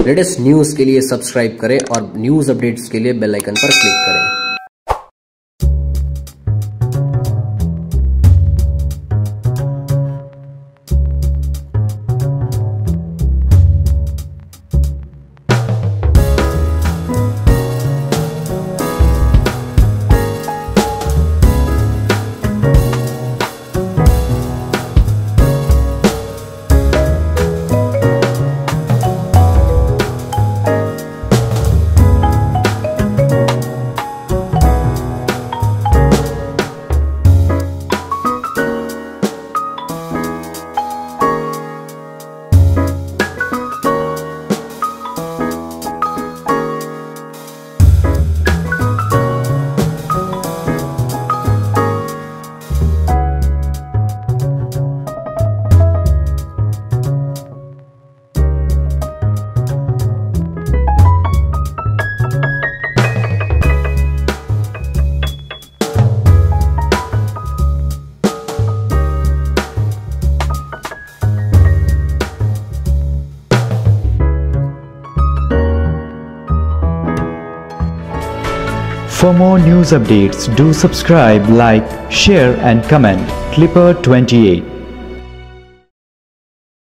Latest news के लिए subscribe करें और न्यूज़ अपडेट्स के लिए बेल आइकन पर क्लिक करें। For more news updates, do subscribe, like, share and comment. Clipper 28